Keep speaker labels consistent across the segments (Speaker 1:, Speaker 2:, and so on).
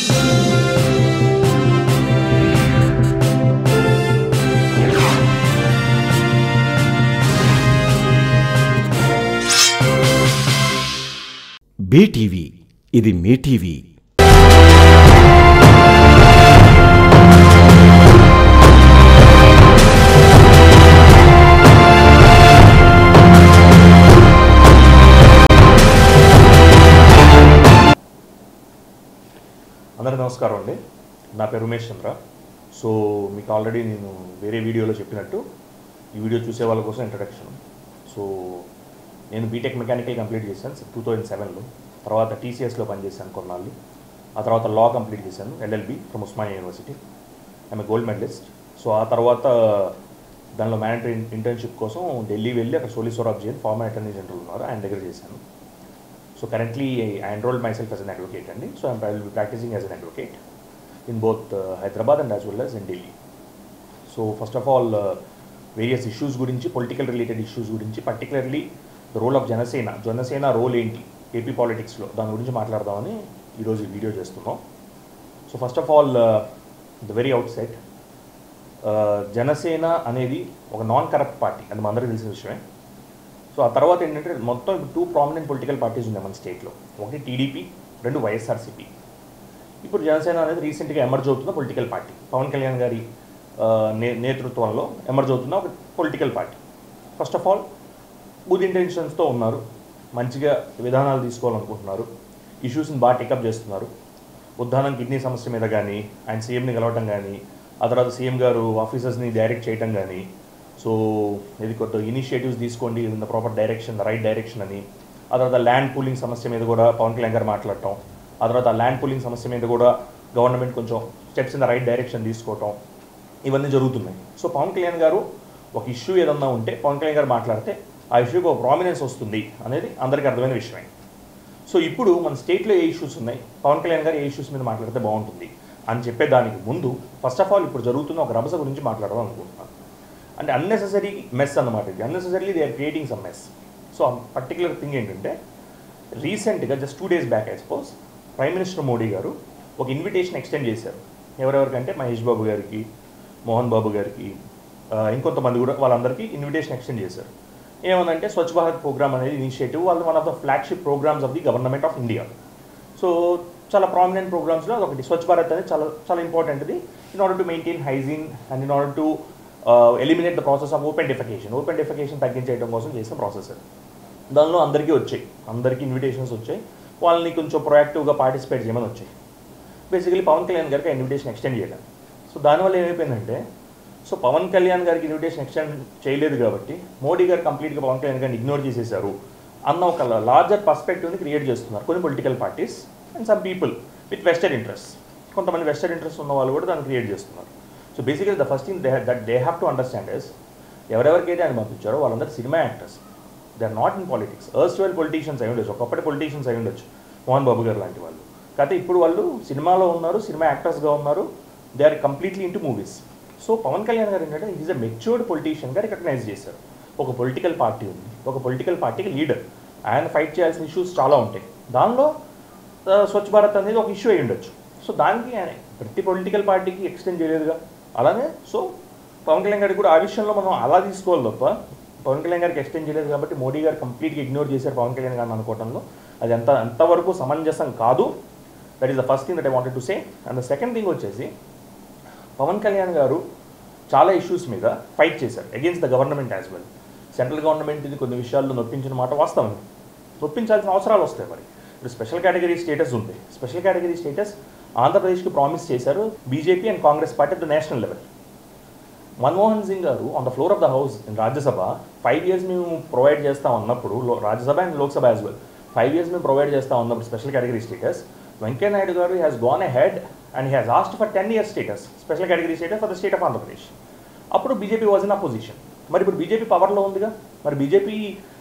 Speaker 1: BTV, ఇది మీ TV.
Speaker 2: అందరికీ నమస్కారం అండి. నా పేరు ఉమేష్ చంద్ర. సో మీకు ఆల్రెడీ నేను వేరే వీడియోలో చెప్పినట్టు ఈ వీడియో చూసే వాళ్ళ కోసం ఇంట్రడక్షన్. సో నేను బీటెక్ మెకానికల్ కంప్లీట్ చేశాను 2007లో. తర్వాత టీసీఎస్లో పనిచేశాను కొన్నాళ్ళు. ఆ తర్వాత లా కంప్లీట్ చేశాను LLB from Osmania university. I'm gold medalist. So ఆ తర్వాత దానిలో మ్యాండేటరీ ఇంటర్న్షిప్ కోసం ఢిల్లీ వెళ్ళి అక్కడ solicitor Jain former attorney general ఉన్నారు, ఆయన దగ్గర చేశాను. So currently I enrolled myself as an advocate and so I will be practicing as an advocate in both Hyderabad and as well as in Delhi. So first of all various issues gurinchi, political related issues gurinchi, particularly the role of Janasena role enti AP politics lo dani gurinchi maatladamani ee roju video chestunnam. So first of all the very outset Janasena anedi oka non corrupt party and mandariki telisina vishayame. So ఆ తర్వాత ఏంటంటే మొత్తం ఇప్పుడు 2 prominent political parties ఉన్నాయి మన స్టేట్లో. ఒకటి TDP, 2 YSRCP. ఇప్పుడు జనసేన అనేది రీసెంట్గా ఎమర్జ్ అవుతున్న పొలిటికల్ పార్టీ. పవన్ కళ్యాణ్ గారి నేతృత్వంలో ఎమర్జ్ అవుతున్న ఒక political party. First of all good ఇంటెన్షన్స్తో ఉన్నారు, మంచిగా విధానాలు తీసుకోవాలనుకుంటున్నారు, ఇష్యూస్ని బాగా టేకప్ చేస్తున్నారు. ఉద్దానం కిడ్నీ సమస్య మీద కానీ, ఆయన సీఎంని కలవటం కానీ, ఆ తర్వాత సీఎం గారు ఆఫీసర్స్ని డైరెక్ట్ చేయటం కానీ, సో ఇది కొత్త ఇనిషియేటివ్స్ తీసుకోండి in the proper direction, the right direction అని. ఆ తర్వాత ల్యాండ్ పూలింగ్ సమస్య మీద కూడా పవన్ కళ్యాణ్ గారు మాట్లాడటం, ఆ తర్వాత ల్యాండ్ పూలింగ్ సమస్య మీద కూడా గవర్నమెంట్ కొంచెం steps in the right direction తీసుకోవటం, ఇవన్నీ జరుగుతున్నాయి. సో పవన్ కళ్యాణ్ గారు ఒక ఇష్యూ ఏదన్నా ఉంటే పవన్ కళ్యాణ్ గారు మాట్లాడితే ఆ ఇష్యూకి ఒక ప్రామినెన్స్ వస్తుంది అనేది అందరికీ అర్థమైన విషయమే. సో ఇప్పుడు మన స్టేట్లో ఏ ఇష్యూస్ ఉన్నాయి, పవన్ కళ్యాణ్ గారు ఏ ఇష్యూస్ మీద మాట్లాడితే బాగుంటుంది అని చెప్పేదానికి ముందు ఫస్ట్ ఆఫ్ ఆల్ ఇప్పుడు జరుగుతున్న ఒక రభస గురించి మాట్లాడదాం అనుకుంటున్నాను. అంటే అన్నెసెసరీ మెస్ అన్నమాట. ఇది unnecessarily they are creating some mess. So particular thing ఏంటంటే రీసెంట్గా just 2 days back I suppose prime minister Modi garu ఒక ఇన్విటేషన్ ఎక్స్టెండ్ చేశారు. ఎవరెవరికంటే మహేష్ బాబు గారికి, మోహన్ బాబు గారికి, ఇంకొంతమంది కూడా వాళ్ళందరికీ ఇన్విటేషన్ ఎక్స్టెండ్ చేశారు. ఏమనంటే స్వచ్ఛ భారత్ ప్రోగ్రామ్ అనేది ఇనిషియేటివ్ వాళ్ళు one of the flagship programmes of the government of India. So చాలా ప్రామినెంట్ ప్రోగ్రామ్స్లో అదొకటి. స్వచ్ఛ భారత్ అనేది చాలా చాలా ఇంపార్టెంట్ది in order to maintain hygiene and in order to eliminate the process of open defecation తగ్గించేయడం కోసం చేసిన ప్రాసెస్. దానిలో అందరికీ వచ్చాయి, అందరికీ ఇన్విటేషన్స్ వచ్చాయి, వాళ్ళని కొంచెం ప్రొయాక్టివ్గా పార్టిసిపేట్ చేయమని వచ్చాయి. బేసికలీ పవన్ కళ్యాణ్ గారికి ఇన్విటేషన్ ఎక్స్టెండ్ చేయడం. సో దానివల్ల ఏమైపోయిందంటే సో పవన్ కళ్యాణ్ గారికి ఇన్విటేషన్ ఎక్స్టెండ్ చేయలేదు కాబట్టి మోడీ గారు కంప్లీట్గా పవన్ కళ్యాణ్ గారిని ఇగ్నోర్ చేసేసారు అన్న ఒక లార్జర్ పర్స్పెక్టివ్ని క్రియేట్ చేస్తున్నారు కొన్ని political parties and some people with vested interest. కొంతమంది వెస్టెడ్ ఇంట్రెస్ట్ ఉన్న వాళ్ళు కూడా దాన్ని క్రియేట్ చేస్తున్నారు. So basically the first thing that they have to understand is ఎవరెవరికైతే ఆయన పంపించారో వాళ్ళందరూ cinema actors, they are not in politics. Erstwhile politicians అయి ఉండొచ్చు, ఒకప్పటి పొలిటీషియన్స్ అయి ఉండొచ్చు, మోహన్ బాబు గారు లాంటి వాళ్ళు. కాకపోతే ఇప్పుడు వాళ్ళు సినిమాలో ఉన్నారు, సినిమా యాక్టర్స్గా ఉన్నారు, they are completely into movies. So Pawan Kalyan garu ఏంటంటే ఈజ్ అ మెచ్యూర్డ్ పొలిటీషియన్గా రికగ్నైజ్ చేశారు. ఒక పొలిటికల్ పార్టీ ఉంది, ఒక పొలిటికల్ పార్టీకి లీడర్, ఆయన ఫైట్ చేయాల్సిన ఇష్యూస్ చాలా ఉంటాయి. దానిలో స్వచ్ఛ భారత్ అనేది ఒక ఇష్యూ అయి ఉండొచ్చు. సో దానికి ఆయన ప్రతి పొలిటికల్ పార్టీకి ఎక్స్టెండ్ చేయలేదుగా. అలానే సో పవన్ కళ్యాణ్ గారికి కూడా ఆ విషయంలో మనం అలా తీసుకోవాలి తప్ప పవన్ కళ్యాణ్ గారికి ఎక్స్టెండ్ చేయలేదు కాబట్టి మోడీ గారు కంప్లీట్గా ఇగ్నోర్ చేశారు పవన్ కళ్యాణ్ గారిని అనుకోవడంలో అది అంతవరకు సమంజసం కాదు. That is the first thing that I wanted to say. And the second thing వచ్చేసి పవన్ కళ్యాణ్ గారు చాలా ఇష్యూస్ మీద ఫైట్ చేశారు against the government as well. Central government ఇది కొన్ని విషయాల్లో నొప్పించిన మాట వాస్తవం, నొప్పించాల్సిన అవసరాలు వస్తాయి. మరి ఇప్పుడు స్పెషల్ కేటగిరీ స్టేటస్ ఉంది. స్పెషల్ కేటగిరీ స్టేటస్ ఆంధ్రప్రదేశ్కి ప్రామిస్ చేశారు BJP and Congress party at the national level. Manmohan Singh garu on the floor of the house in Rajya Sabha 5 years మేము ప్రొవైడ్ చేస్తాం అన్నప్పుడు, Rajya Sabha and Lok Sabha as well 5 years మేము ప్రొవైడ్ చేస్తాం అన్నప్పుడు special category status, Venkaiah Naidu garu has gone ahead and he has asked for 10 years status, special category status for the state of Andhra Pradesh. అప్పుడు BJP was in opposition. మరి ఇప్పుడు BJP పవర్లో ఉందిగా. మరి బీజేపీ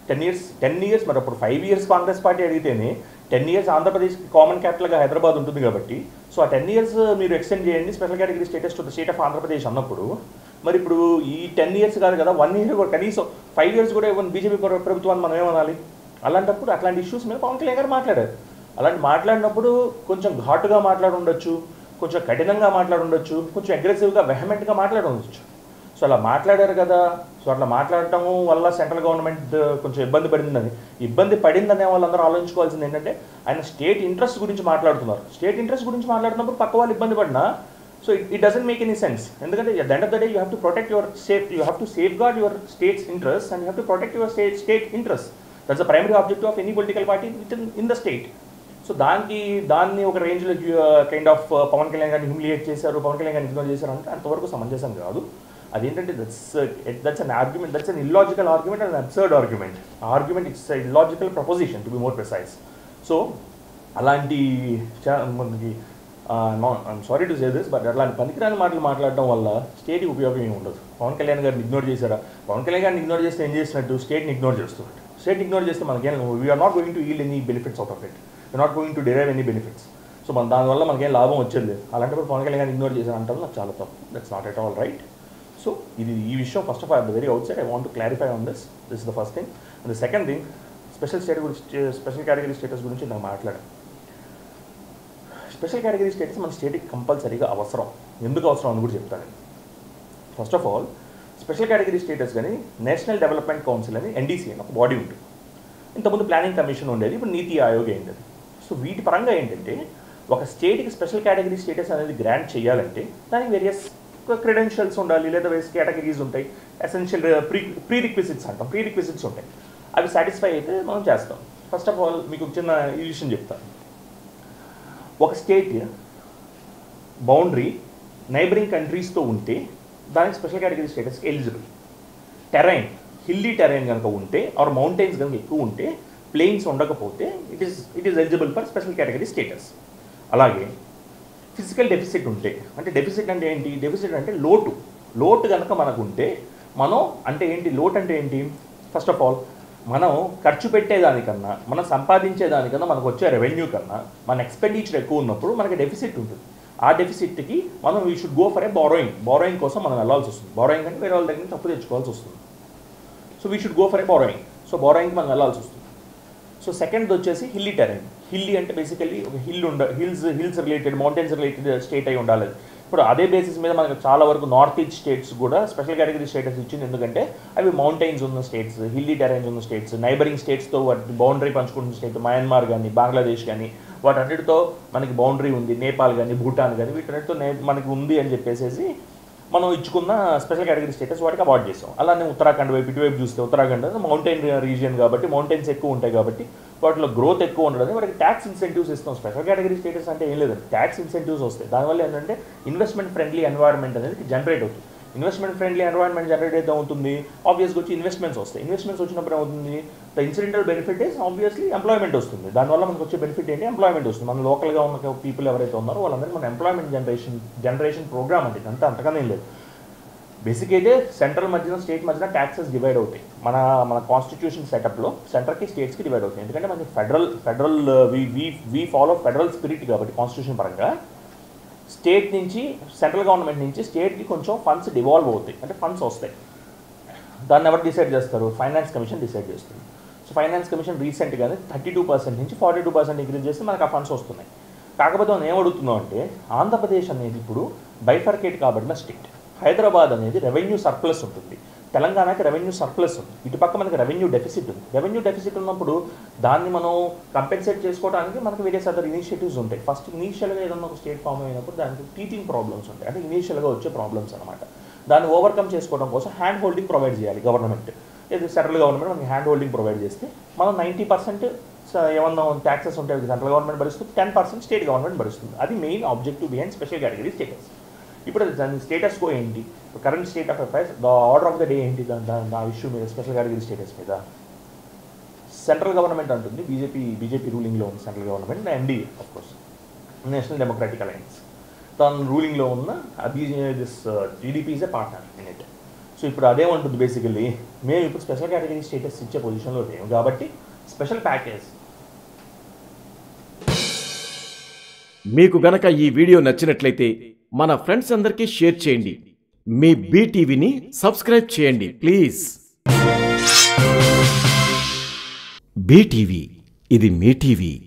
Speaker 2: 10 years మరి అప్పుడు 5 years కాంగ్రెస్ పార్టీ అడిగితేనే 10 years ఆంధ్రప్రదేశ్కి కామన్ క్యాపిటల్గా హైదరాబాద్ ఉంటుంది కాబట్టి సో ఆ 10 years మీరు ఎక్స్టెండ్ చేయండి special category status to the state of Andhra Pradesh అన్నప్పుడు మరి ఇప్పుడు ఈ 10 years కాదు కదా, 1 year కూడా కనీసం 5 years కూడా బీజేపీ ప్రభుత్వాన్ని మనం ఏమనాలి? అలాంటప్పుడు అట్లాంటి ఇష్యూస్ మీద పవన్ కళ్యాణ్ గారు మాట్లాడారు. అలాంటి మాట్లాడినప్పుడు కొంచెం ఘాటుగా మాట్లాడి ఉండొచ్చు, కొంచెం కఠినంగా మాట్లాడి ఉండొచ్చు, కొంచెం అగ్రెసివ్గా వెహమెంట్గా మాట్లాడి ఉండొచ్చు. సో అలా మాట్లాడారు కదా, సో అట్లా మాట్లాడటం వల్ల సెంట్రల్ గవర్నమెంట్ కొంచెం ఇబ్బంది పడిందనే వాళ్ళందరూ ఆలోచించుకోవాల్సింది ఏంటంటే ఆయన స్టేట్ ఇంట్రెస్ట్ గురించి మాట్లాడుతున్నారు. స్టేట్ ఇంట్రెస్ట్ గురించి మాట్లాడుతున్నప్పుడు పక్క వాళ్ళు ఇబ్బంది పడినా so it doesn't make any sense. ఎందుకంటే at the end of the day you have to protect your you have to safeguard your state's interest and you have to protect your state interest. That's the primary objective of any political party in the state. So దాన్ని ఒక రేంజ్లో kind of Pawan Kalyan గారిని humiliate చేశారు, పవన్ కళ్యాణ్ గారిని ignore చేశారు అంటే అంతవరకు సమంజసం కాదు. అదేంటంటే that's an argument, that's an illogical argument and absurd argument. Argument it's illogical proposition to be more precise. So అలాంటి మనకి I'm sorry to say this, but అలాంటి పనికిరాని మాటలు మాట్లాడడం వల్ల స్టేట్కి ఉపయోగం ఏమి ఉండదు. పవన్ కళ్యాణ్ గారిని ఇగ్నోర్ చేశారా, పవన్ కళ్యాణ్ గారిని ఇగ్నోర్ చేస్తే ఏం చేసినట్టు స్టేట్ని ఇగ్నోర్ చేస్తున్నట్టు. స్టేట్ని ఇగ్నోర్ చేస్తే మనకేం we're not going to yield any benefits out of it, we're not going to derive any benefits. So మన దానివల్ల మనకేం లాభం వచ్చేది లేదు. అలాంటప్పుడు పవన్ కళ్యాణ్ గారిని ఇగ్నోర్ చేశారంటారు నాకు చాలా తప్పు. That's not at all right. So ఈ విషయం first of all at the very outside I want to clarify on this is the first thing. And the second thing, special category status గురించి నాకు మాట్లాడాను. Special category status మన స్టేట్కి కంపల్సరీగా అవసరం. ఎందుకు అవసరం అని కూడా చెప్తాను. First of all special category status కానీ నేషనల్ డెవలప్మెంట్ కౌన్సిల్ అని ఎన్డీసీ అని ఒక బాడీ ఉంటుంది. ఇంతకుముందు ప్లానింగ్ కమిషన్ ఉండేది, ఇప్పుడు నీతి ఆయోగ్ అయింది. సో వీటి పరంగా ఏంటంటే ఒక స్టేట్కి స్పెషల్ కేటగిరీ స్టేటస్ అనేది గ్రాంట్ చేయాలంటే దానికి వేరియస్ క్రెడెన్షియల్స్ ఉండాలి, లేదా వేరియస్ కేటగిరీస్ ఉంటాయి, ఎసెన్షియల్ ప్రీ రిక్విజిట్స్ అంటాం, ప్రీ రిక్విజిట్స్ ఉంటాయి. అవి సాటిస్ఫై అయితే మనం చేస్తాం. ఫస్ట్ ఆఫ్ ఆల్ మీకు చిన్న ఈ విషయం చెప్తాను. ఒక స్టేట్ బౌండరీ నైబరింగ్ కంట్రీస్తో ఉంటే దానికి స్పెషల్ కేటగిరీ స్టేటస్కి ఎలిజిబుల్. టెరైన్ హిల్లీ టెరైన్ కనుక ఉంటే ఆర్ మౌంటైన్స్ కనుక ఎక్కువ ఉంటే, ప్లెయిన్స్ ఉండకపోతే it is eligible for special category status. అలాగే ఫిజికల్ డెఫిసిట్ ఉంటే, అంటే డెఫిసిట్ అంటే ఏంటి, డెఫిసిట్ అంటే లోటు కనుక మనకు ఉంటే, మనం అంటే ఏంటి లోటు అంటే ఏంటి, ఫస్ట్ ఆఫ్ ఆల్ మనం ఖర్చు పెట్టేదానికన్నా మనం సంపాదించేదానికన్నా మనకు వచ్చే రెవెన్యూ కన్నా మన ఎక్స్పెండిచర్ ఎక్కువ ఉన్నప్పుడు మనకి డెఫిసిట్ ఉంటుంది. ఆ డెఫిసిట్కి మనం we should go for a borrowing కోసం మనం వెళ్ళాల్సి వస్తుంది. బారోయింగ్ అంటే వేరే వాళ్ళ దగ్గర నుంచి అప్పు తెచ్చుకోవాల్సి వస్తుంది. So we should go for a borrowing. So బారోయింగ్కి మనం వెళ్ళాల్సి వస్తుంది. సో సెకండ్ వచ్చేసి హిల్లీ టెరైన్. హిల్లీ అంటే బేసికలీ ఒక hills related, mountains related state అయి ఉండాలి. ఇప్పుడు అదే బేసిస్ మీద మనకు చాలా వరకు నార్త్ ఈస్ట్ స్టేట్స్ కూడా స్పెషల్ కేటగిరీ స్టేటస్ ఇచ్చింది. ఎందుకంటే అవి మౌంటైన్స్ ఉన్న స్టేట్స్, హిల్లీ టెరైన్స్ ఉన్న స్టేట్స్, నైబరింగ్ స్టేట్స్తో వాటి బౌండరీ పంచుకుంటున్న స్టేట్, మయన్మార్ కానీ బంగ్లాదేశ్ కానీ వాటన్నిటితో మనకి బౌండరీ ఉంది, నేపాల్ కానీ భూటాన్ కానీ వీటన్నిటితో మనకి ఉంది అని చెప్పేసి మనం ఇచ్చుకున్న స్పెషల్ కేటగిరీ స్టేటస్ వాటికి అవార్డ్ చేసాం. అలానే ఉత్తరాఖండ్ వైపు ఇటువైపు చూస్తే ఉత్తరాఖండ్ మౌంటైన్ రీజియన్ కాబట్టి మౌంటైన్స్ ఎక్కువ ఉంటాయి కాబట్టి వాటిలో గ్రోత్ ఎక్కువ ఉండదు. వాటికి ట్యాక్స్ ఇన్సెంటివ్స్ ఇస్తాం. స్పెషల్ కేటగిరీ స్టేటస్ అంటే ఏం లేదండి, ట్యాక్స్ ఇన్సెంటివ్స్ వస్తాయి. దానివల్ల ఏంటంటే ఇన్వెస్ట్మెంట్ ఫ్రెండ్లీ ఎన్వైర్న్మెంట్ అనేది జనరేట్ అవుతుంది. ఇన్వెస్ట్మెంట్ ఫ్రెండ్లీ ఎన్వైర్న్మెంట్ జనరేట్ అయితే అవుతుంది, ఆబ్వియస్గా వచ్చి ఇన్వెస్ట్మెంట్స్ వస్తాయి. ఇన్వెస్ట్మెంట్స్ వచ్చినప్పుడు ఏమవుతుంది, the incidental benefit is obviously employment వస్తుంది. దానివల్ల మనకు వచ్చే బెనిఫిట్ ఏంటి, ఎంప్లాయ్మెంట్ వస్తుంది. మన లోకల్గా ఉన్న పీపుల్ ఎవరైతే ఉన్నారో వాళ్ళందరికీ మన ఎంప్లాయ్మెంట్ జనరేషన్ ప్రోగ్రామ్ అంటే అంతా అంతకనే లేదు. బేసిక్ అయితే సెంట్రల్ మధ్యన స్టేట్ మధ్యన ట్యాక్సెస్ డివైడ్ అవుతాయి. మన కాన్స్టిట్యూషన్ సెటప్లో సెంట్రల్కి స్టేట్స్కి డివైడ్ అవుతాయి. ఎందుకంటే మనకి federal we follow federal spirit కాబట్టి కాన్స్టిట్యూషన్ పరంగా స్టేట్ నుంచి సెంట్రల్ గవర్నమెంట్ నుంచి స్టేట్కి కొంచెం ఫండ్స్ డివాల్వ్ అవుతాయి, అంటే ఫండ్స్ వస్తాయి. దాన్ని ఎవరు డిసైడ్ చేస్తారు, ఫైనాన్స్ కమిషన్ డిసైడ్ చేస్తుంది. సో ఫైనాన్స్ కమిషన్ రీసెంట్గానే 32% నుంచి 42% ఇంక్రీజ్ చేస్తే మనకు ఆ ఫండ్స్ వస్తున్నాయి. కాకపోతే మనం ఏమడుగుతున్నాం అంటే ఆంధ్రప్రదేశ్ అనేది ఇప్పుడు బైఫర్కేట్ కాబడిన స్టేట్. హైదరాబాద్ అనేది రెవెన్యూ సర్ప్లస్ ఉంటుంది, తెలంగాణకి రెవెన్యూ సర్ప్లస్ ఉంది, ఇటుపక్క మనకి రెవెన్యూ డెఫిసిట్ ఉంది. రెవెన్యూ డెఫిసిట్ ఉన్నప్పుడు దాన్ని మనం కంపెన్సేట్ చేసుకోవడానికి మనకి వేరియస్ అదర్ ఇనిషియేటివ్స్ ఉంటాయి. ఫస్ట్ ఇనీషియల్గా ఏదన్నా ఒక స్టేట్ ఫామ్ అయినప్పుడు దానికి టీచింగ్ ప్రాబ్లమ్స్ ఉంటాయి, అంటే ఇనీషియల్గా వచ్చే ప్రాబ్లమ్స్ అనమాట. దాన్ని ఓవర్కమ్ చేసుకోవడం కోసం హ్యాండ్ హోల్డింగ్ ప్రొవైడ్ చేయాలి గవర్నమెంట్. ఇది సెంట్రల్ గవర్నమెంట్ మనకి హ్యాండ్ హోల్డింగ్ ప్రొవైడ్ చేస్తే మనం 90% ఏమన్నా ట్యాక్సెస్ ఉంటాయి సెంట్రల్ గవర్నమెంట్ భరిస్తుంది, 10% స్టేట్ గవర్నమెంట్ భరిస్తుంది. అది main objective behind special category status. ఇప్పుడు దాని స్టేటస్ కో ఏంటి, current state of affairs, the order of the day ఏంటి ఆ ఇష్యూ మీద, స్పెషల్ కేటగిరీ స్టేటస్ మీద. సెంట్రల్ గవర్నమెంట్ అంటుంది, బీజేపీ రూలింగ్లో ఉంది central government, NDA of course national democratic alliance తన రూలింగ్లో ఉన్న this TDP is a partner in it. So ఇప్పుడు అదేమంటుంది బేసికల్లీ, మేము ఇప్పుడు స్పెషల్ కేటగిరీ స్టేటస్ ఇచ్చే పొజిషన్లో లేము కాబట్టి స్పెషల్ ప్యాకేజ్.
Speaker 1: మీకు గనక ఈ వీడియో నచ్చినట్లయితే మన ఫ్రెండ్స్ అందరికీ షేర్ చేయండి. మీ బీటీవీని సబ్స్క్రైబ్ చేయండి ప్లీజ్. బీటీవీ, ఇది మీ టీవీ.